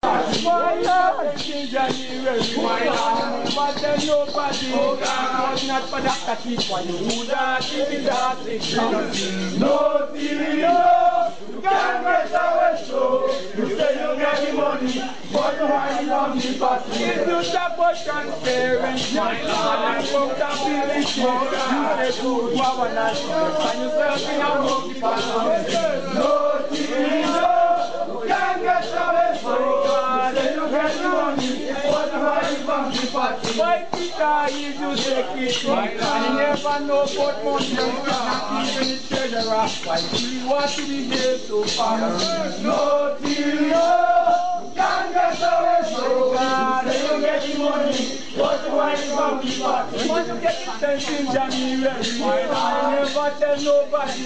January, but then nobody was not for that keep one. Who that is that is no TV, you can't get away so. You say you get the money, but you are not the party. If you support transparency and accountability, you say good governance, and you say in a monkey party. No TV, you can't get away so. You say you get the money, but you are not the party. Why Peter is you take it, and you never know what money you not even the treasurer. Why he want to be there so far? No TV, can't get away so far. You get the money, but you are not the party. Once you get the sense in January, I never tell nobody.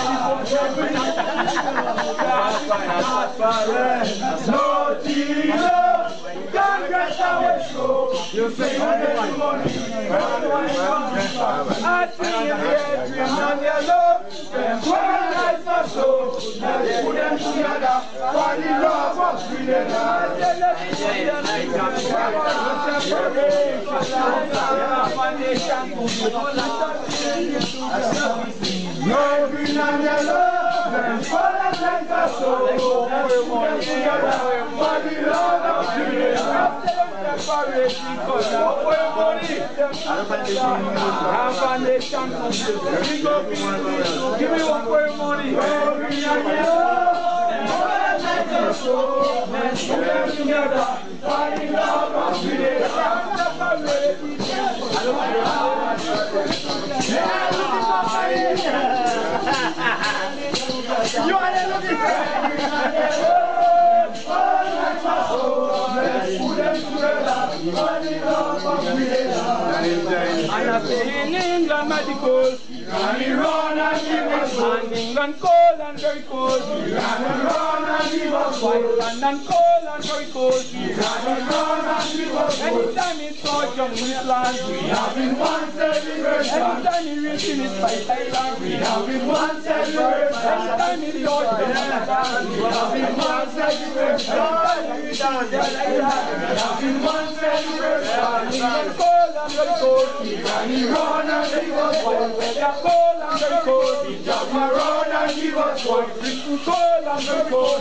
No TV, can't get away so. You say you get the money, but you are not the party. I see you here, dream on your love. Them one life or so. Let's put them together for the love of freedom. No green and yellow, them one life or so. Let's put them together for the love of freedom. Give me one for your money. Let's put them together. Fighting love of you are looking and I say in England medical, and run and give us and England cold and very cold, and run and give us white and cold and very cold, and run and give us anytime it's South Young Island, we have in one celebration. Anytime he reaches in his fight island, we have in one celebration. Anytime he's South Young Island, we have in one celebration. Anytime he's down there like that, we have in one celebration. England cold and very cold, and he run and give us white. Weather cold and very cold, he jump around and give us white. Britain cold and very cold.